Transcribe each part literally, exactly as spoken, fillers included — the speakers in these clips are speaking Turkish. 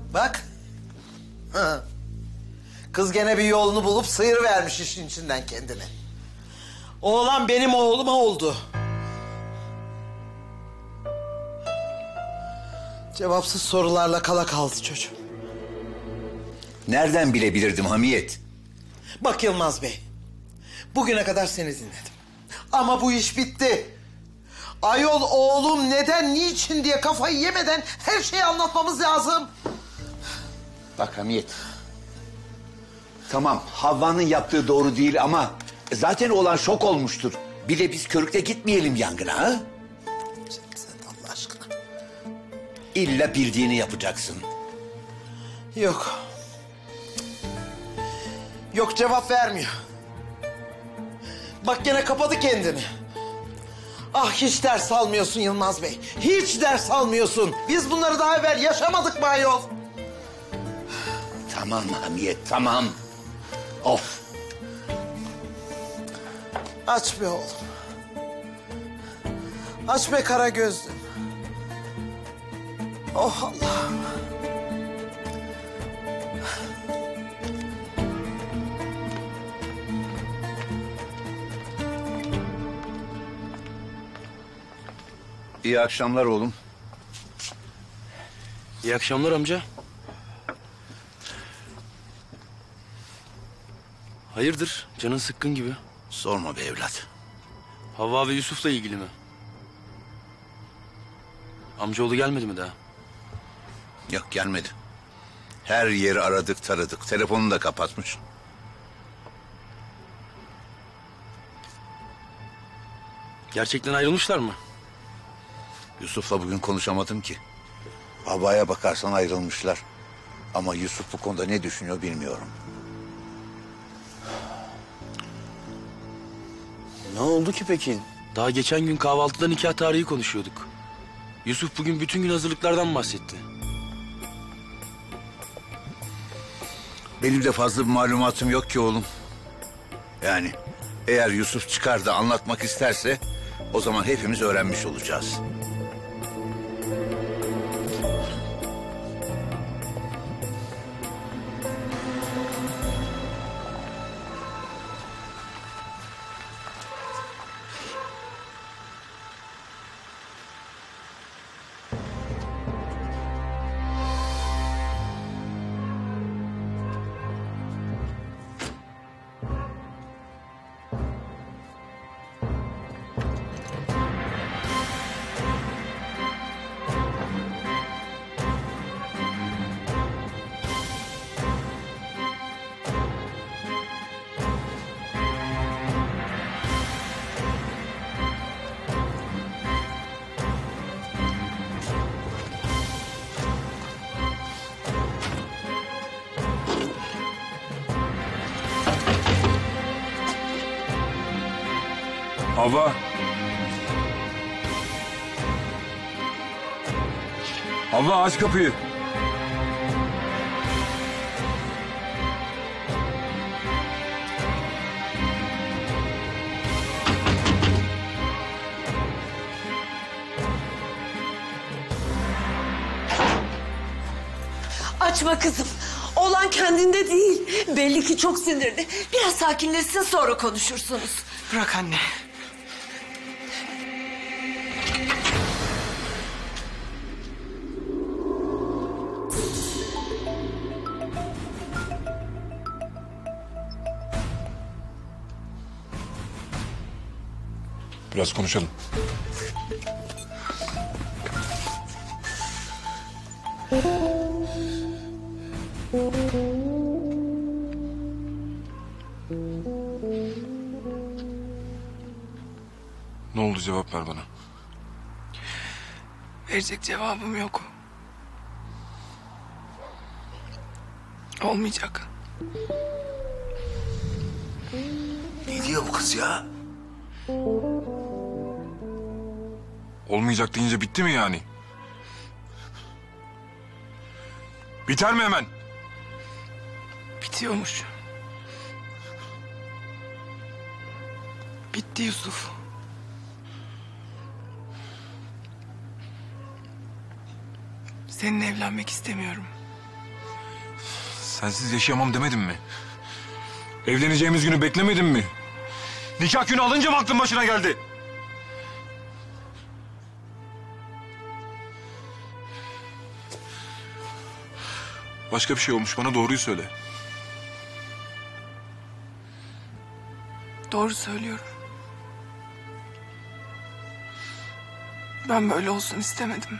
Bak. Ha. Kız gene bir yolunu bulup sıyırıvermiş işin içinden kendini. Oğlan benim oğluma oldu. Cevapsız sorularla kala kaldı çocuğum. Nereden bilebilirdim Hamiyet? Bak Yılmaz Bey, bugüne kadar seni dinledim. Ama bu iş bitti. Ayol oğlum neden, niçin diye kafayı yemeden her şeyi anlatmamız lazım. Bak Hamiyet. Tamam, Havva'nın yaptığı doğru değil ama zaten olan şok olmuştur. Bir de biz körükle gitmeyelim yangına ha? Sen Allah aşkına. İlla bildiğini yapacaksın. Yok. Yok, cevap vermiyor. Bak gene kapadı kendini. Ah, hiç ders almıyorsun Yılmaz Bey. Hiç ders almıyorsun. Biz bunları daha evvel yaşamadık mı ayol? Tamam Hamiyet, tamam. Of. Aç be oğlum. Aç be kara gözlüm. Oh Allah'ım. İyi akşamlar oğlum. İyi akşamlar amca. Hayırdır? Canın sıkkın gibi. Sorma be evlat. Havva ve Yusuf'la ilgili mi? Amcaoğlu gelmedi mi daha? Yok, gelmedi. Her yeri aradık taradık. Telefonunu da kapatmış. Gerçekten ayrılmışlar mı? Yusuf'la bugün konuşamadım ki. Babaya bakarsan ayrılmışlar. Ama Yusuf bu konuda ne düşünüyor bilmiyorum. Ne oldu ki peki? Daha geçen gün kahvaltıda nikah tarihi konuşuyorduk. Yusuf bugün bütün gün hazırlıklardan bahsetti. Benim de fazla bir malumatım yok ki oğlum. Yani eğer Yusuf çıkar da anlatmak isterse o zaman hepimiz öğrenmiş olacağız. Havva. Havva, aç kapıyı. Açma kızım. Oğlan kendinde değil. Belli ki çok sinirli. Biraz sakinleşsin, sonra konuşursunuz. Bırak anne. Biraz konuşalım. Ne oldu, cevap ver bana. Verecek cevabım yok. Olmayacak. Ne diyor bu kız ya? Olmayacak deyince bitti mi yani? Biter mi hemen? Bitiyormuş. Bitti Yusuf. Seninle evlenmek istemiyorum. Sensiz yaşayamam demedim mi? Evleneceğimiz günü beklemedin mi? Nikah günü alınca mı aklın başına geldi? Başka bir şey olmuş, bana doğruyu söyle. Doğru söylüyorum. Ben böyle olsun istemedim.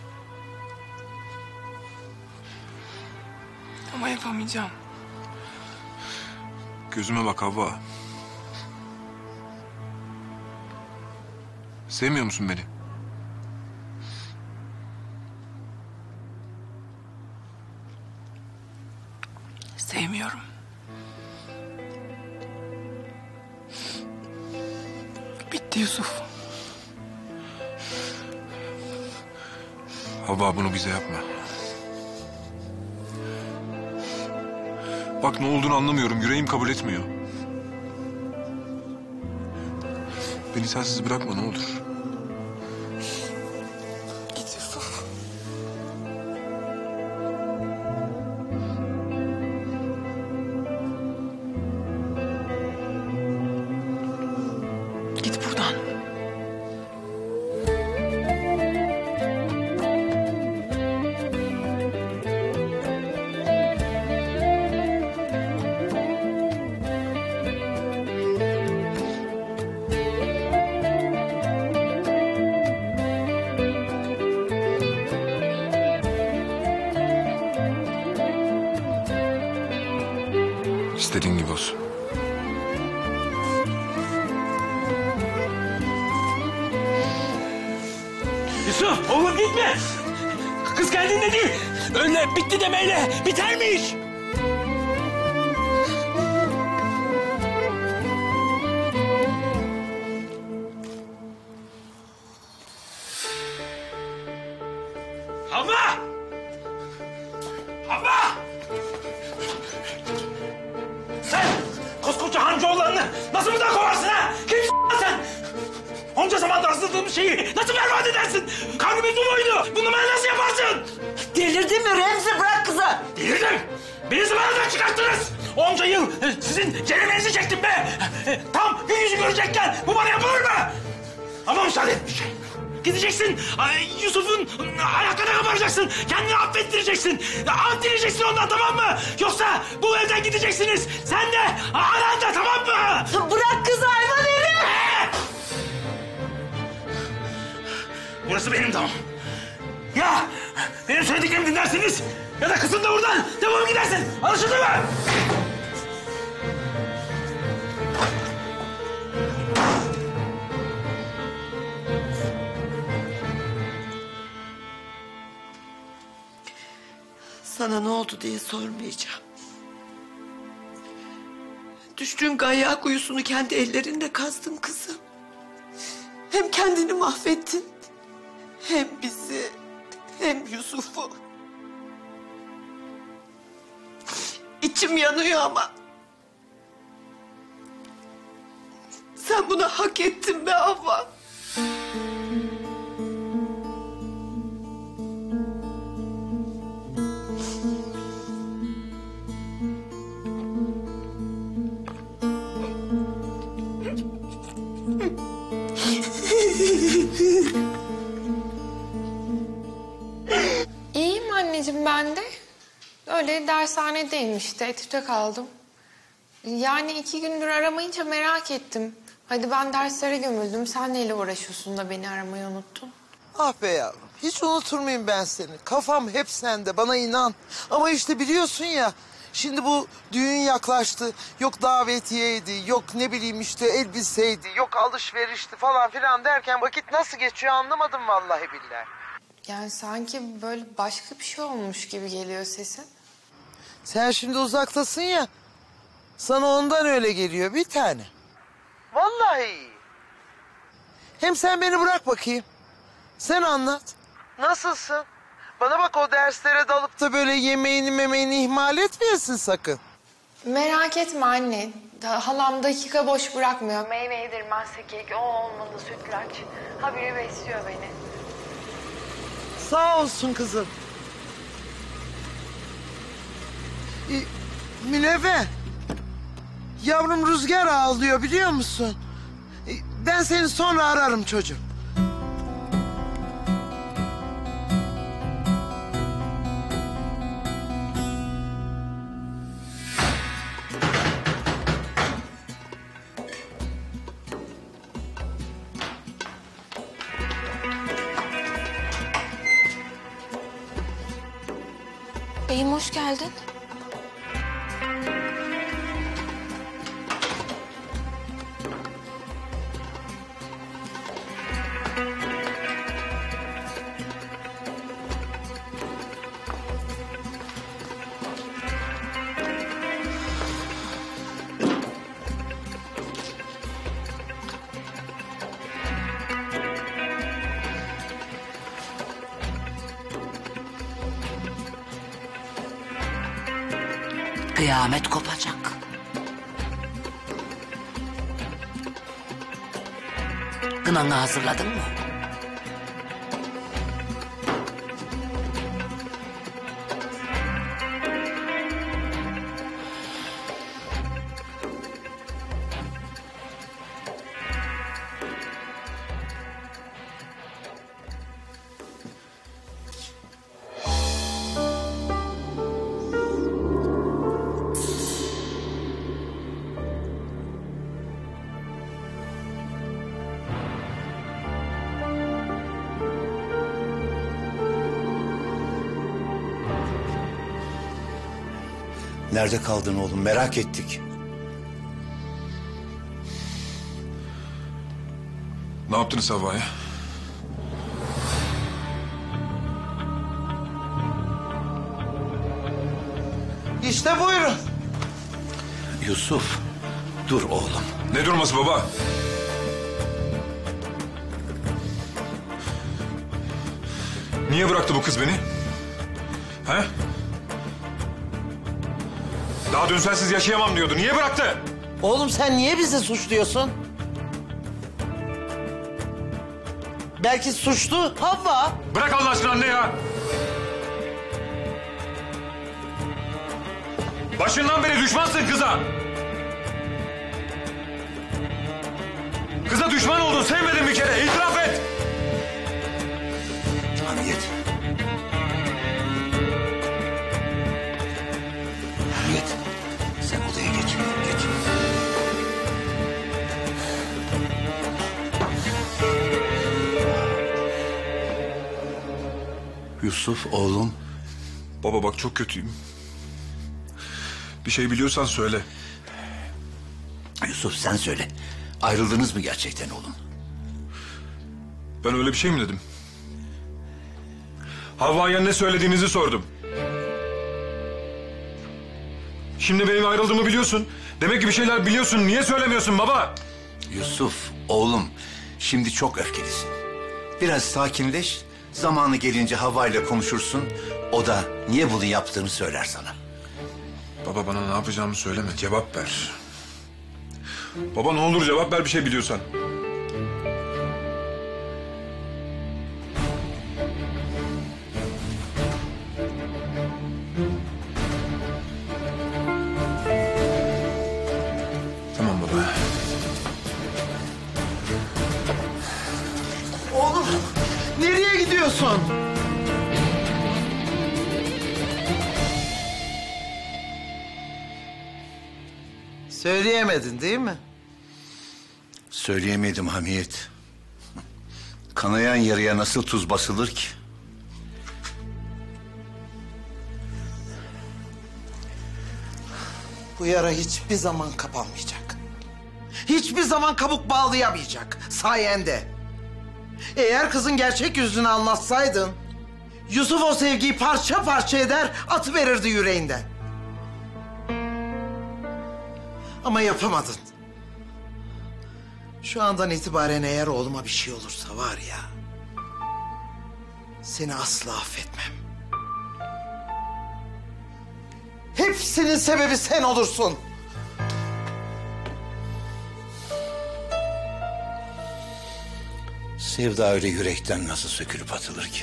Ama yapamayacağım. Gözüme bak Havva. Sevmiyor musun beni? Sevmiyorum. Bitti Yusuf. Havva, bunu bize yapma. Bak, ne olduğunu anlamıyorum. Yüreğim kabul etmiyor. Beni sensiz bırakma ne olur. Git Yusuf. Git buradan. İstediğin gibi olsun. Yusuf oğlum gitme. Kız kendinde değil. Öyle bitti demeyle bitermiş. Havva! Havva! Sen koskoca Hancıoğulları'nı nasıl buradan kovarsın ha? Kimsin lan sen? Onca zamandır hazırladığımız şeyi nasıl berbat edersin? Kalbimiz bu muydu? Bunu bana nasıl yaparsın? Delirdin mi Remzi? Bırak kızı. Delirdim. Beni zıvanadan çıkarttınız. Onca yıl e, sizin ceremenizi çektim be. E, Tam gün yüzü görecekken bu bana yapılır mı? Ama müsaade etmiş. Gideceksin, ay, Yusuf'un ayaklarına kapanacaksın, kendini affettireceksin. Af dileyeceksin ondan, tamam mı? Yoksa bu evden gideceksiniz. Sen de, anan da, tamam mı? Bırak kızı hayvan herif. Ee! Burası benim damım. Ya benim söylediklerimi dinlersiniz ya da kızın da buradan devam gidersin. Anlaşıldı mı? Sana ne oldu diye sormayacağım. Düştüğün ganyak kuyusunu kendi ellerinle kazdın kızım. Hem kendini mahvettin, hem bizi, hem Yusuf'u. İçim yanıyor ama. Sen bunu hak ettin be Havva. İyiyim anneciğim ben de. Öyle dershanedeyim işte, etüte kaldım. Yani iki gündür aramayınca merak ettim. Hadi ben derslere gömüldüm, sen neyle uğraşıyorsun da beni aramayı unuttun? Ah be yavrum, hiç unutur muyum ben seni? Kafam hep sende, bana inan. Ama işte biliyorsun ya, şimdi bu düğün yaklaştı. Yok davetiyeydi, yok ne bileyim işte elbiseydi, yok alışverişti falan filan derken vakit nasıl geçiyor anlamadım vallahi billahi. Yani sanki böyle başka bir şey olmuş gibi geliyor sesin. Sen şimdi uzaktasın ya, sana ondan öyle geliyor bir tane. Vallahi iyi. Hem sen beni bırak bakayım. Sen anlat. Nasılsın? Bana bak, o derslere dalıp da böyle yemeğini memeğini ihmal etmeyesin sakın. Merak etme anne. Da, halam dakika boş bırakmıyor. Meyve yedirmezse kek, o olmalı sütlaç. Habire besliyor beni. Sağ olsun kızım. E, Münevver. Yavrum Rüzgar ağlıyor biliyor musun? E, ben seni sonra ararım çocuğum. Beyim hoş geldin. Kıyamet kopacak. Kınanı hazırladın mı? Nerede kaldın oğlum? Merak ettik. Ne yaptınız Havva'ya? İşte buyurun. Yusuf, dur oğlum. Ne durması baba? Niye bıraktı bu kız beni? He? Daha dün sensiz yaşayamam diyordu. Niye bıraktı? Oğlum sen niye bizi suçluyorsun? Belki suçlu Havva. Bırak Allah aşkına anne ya. Başından beri düşmansın kıza. Kıza düşman oldun, sevmedin bir kere. İtiraf et. Hamiyet. Hamiyet, sen odaya geç. Geç. Yusuf oğlum. Baba bak çok kötüyüm. Bir şey biliyorsan söyle. Yusuf sen söyle. Ayrıldınız mı gerçekten oğlum? Ben öyle bir şey mi dedim? Havva'ya ne söylediğinizi sordum. Şimdi benim ayrıldığımı biliyorsun. Demek ki bir şeyler biliyorsun. Niye söylemiyorsun baba? Yusuf oğlum, şimdi çok öfkelisin. Biraz sakinleş. Zamanı gelince Havva ile konuşursun. O da niye bunu yaptığını söyler sana. Baba bana ne yapacağımı söyleme. Cevap ver. Baba ne olur cevap ver bir şey biliyorsan. Tamam baba. Oğlum nereye gidiyorsun? Söyleyemedin değil mi? Söyleyemedim Hamiyet. Kanayan yaraya nasıl tuz basılır ki? Bu yara hiçbir zaman kapanmayacak. Hiçbir zaman kabuk bağlayamayacak sayende. Eğer kızın gerçek yüzünü anlatsaydın... Yusuf o sevgiyi parça parça eder, atıverirdi yüreğinden. Ama yapamadın. Şu andan itibaren eğer oğluma bir şey olursa var ya... seni asla affetmem. Hepsinin sebebi sen olursun. Sevda öyle yürekten nasıl sökülüp atılır ki?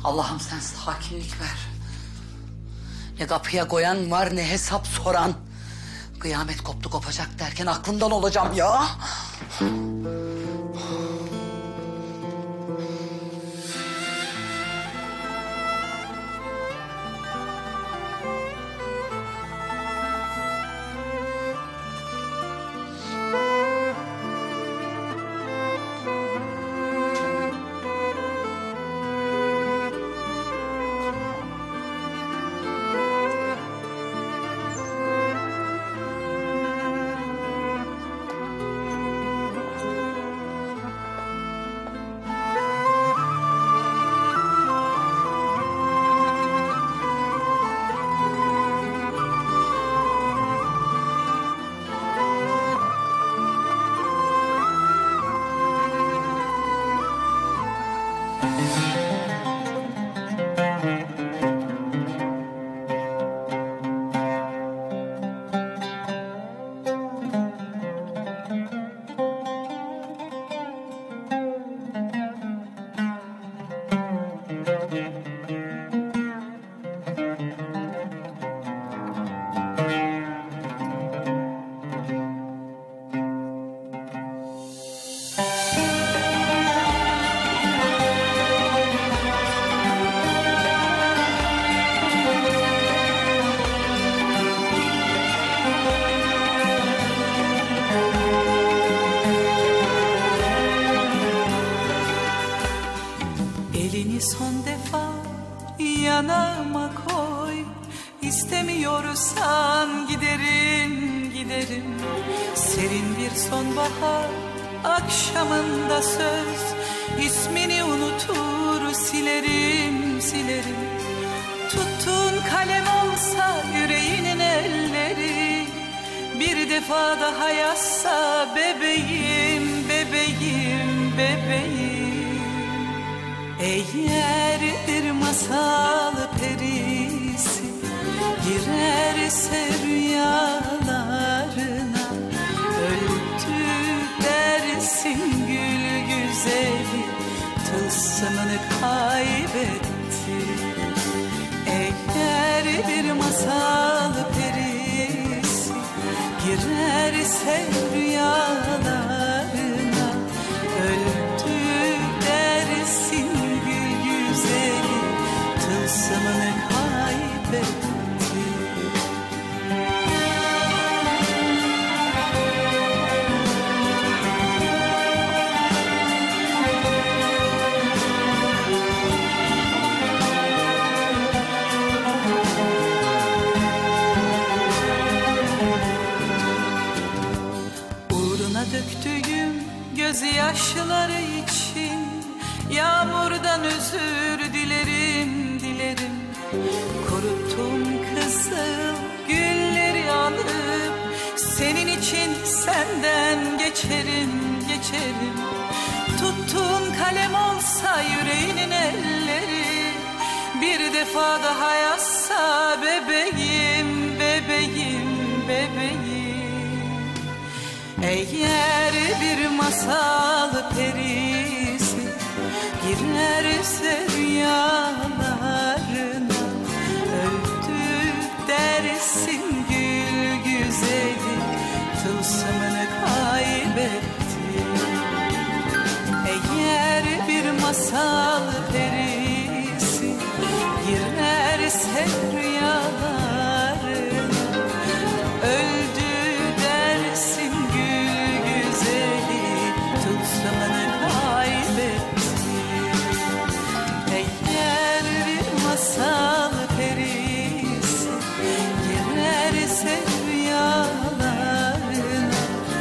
Allah'ım sen sakinlik ver. Ne kapıya koyan var ne hesap soran. Kıyamet koptu kopacak derken aklımdan olacağım ya. Elini son defa yanağıma koy. İstemiyorsan giderim, giderim. Serin bir sonbahar akşamında söz. İsmini unutur silerim, silerim. Tuttuğun kalem olsa yüreğinin elleri. Bir defa daha yazsa bebeğim, bebeğim, bebeğim. Eğer bir masal perisi girerse rüyalarına, öldü dersin gül güzeli, tılsımını kaybetti. Eğer bir masal perisi girerse rüyalarına, öldü dersin gül güzeli, tılsımını kaybetti. Döktüğüm gözyaşları için yağmurdan özür dilerim, dilerim. Kuruttum kızıl gülleri alıp senin için senden geçerim, geçerim. Tuttuğun kalem olsa yüreğinin elleri, bir defa daha yazsa bebeğim, bebeğim, bebeğim. Eğer bir masal perisi girerse rüyalarına, öldü dersin gül güzeli, tılsımını kaybetti. Eğer bir masal perisi girerse rüyalarına, öldü dersin tılsımını kaybetti. Eğer bir masal perisi girerse rüyalarına,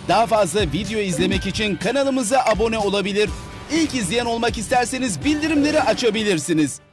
Daha fazla video izlemek için kanalımıza abone olabilir. İlk izleyen olmak isterseniz bildirimleri açabilirsiniz.